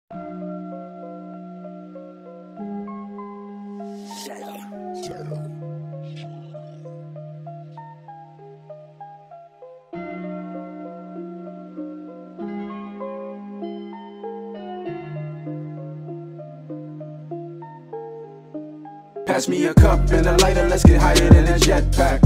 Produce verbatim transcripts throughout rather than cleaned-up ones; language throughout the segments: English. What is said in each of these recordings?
Pass me a cup and a lighter, let's get higher than a jetpack.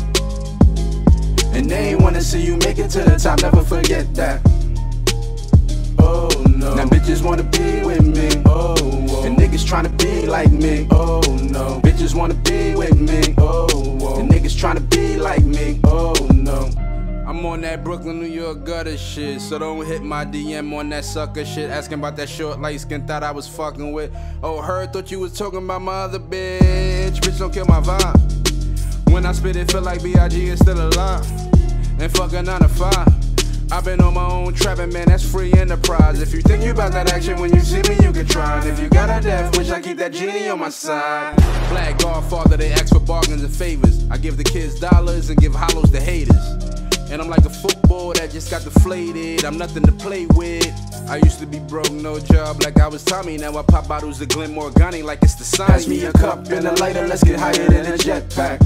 And they ain't wanna see you make it to the top, never forget that. Oh no. Now bitches wanna be with me. Oh, whoa. And niggas tryna be like me. Oh no. Bitches wanna be with me. Oh, whoa. And niggas tryna be like me. Oh no. I'm on that Brooklyn, New York gutter shit, so don't hit my D M on that sucker shit. Asking about that short light skin, thought I was fucking with. Oh, heard, thought you was talking about my other bitch. Bitch, don't kill my vibe. When I spit it, feel like B I G is still alive. And fuck a nine to five. I've been on my own trapping, man, that's free enterprise. If you think you about that action when you see me, you can try. And if you got a death wish, I keep that genie on my side. Black Godfather, they ask for bargains and favors. I give the kids dollars and give hollows to haters. And I'm like a football that just got deflated. I'm nothing to play with. I used to be broke, no job, like I was Tommy. Now I pop bottles of Glen Morgani like it's the sign. Pass me a cup and a lighter, let's get higher than a jetpack.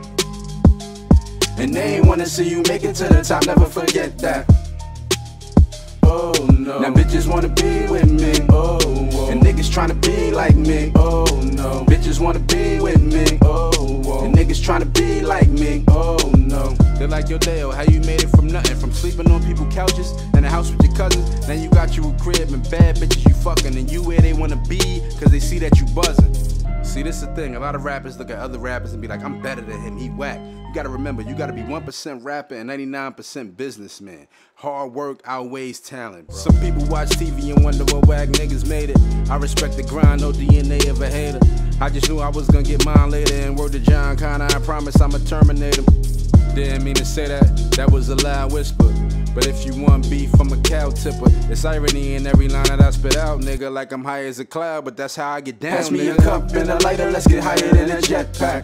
And they ain't wanna see you make it to the top, never forget that. Oh no. Now bitches wanna be with me. Oh, whoa. And niggas tryna be like me. Oh no. Bitches wanna be with me. Oh, whoa. And niggas tryna be like me. Oh no. They're like, yo Dale, how you made it from nothing? From sleeping on people's couches and a house with your cousins. Now you got you a crib and bad bitches you fucking, and you where they wanna be cause they see that you buzzing. See, this is the thing, a lot of rappers look at other rappers and be like, I'm better than him, he whack. You gotta remember, you gotta be one percent rapper and ninety-nine percent businessman. Hard work outweighs talent, bro. Some people watch T V and wonder what whack niggas made it. I respect the grind, no D N A of a hater. I just knew I was gonna get mine later, and word to John Connor, I promise I'ma terminate him. Didn't mean to say that, that was a loud whisper. But if you want beef, I'm a cow tipper. It's irony in every line that I spit out, nigga, like I'm high as a cloud, but that's how I get down, Pass me nigga. a cup and a lighter, let's get higher than a jetpack.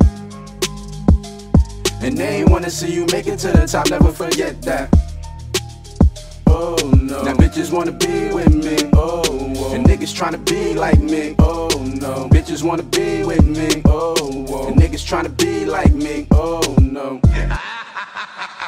And they ain't wanna see you make it to the top, never forget that. Oh no. Now bitches wanna be with me. Oh, whoa. And niggas tryna be like me. Oh no. Bitches wanna be with me. Oh, whoa. And niggas tryna be like me. Oh no.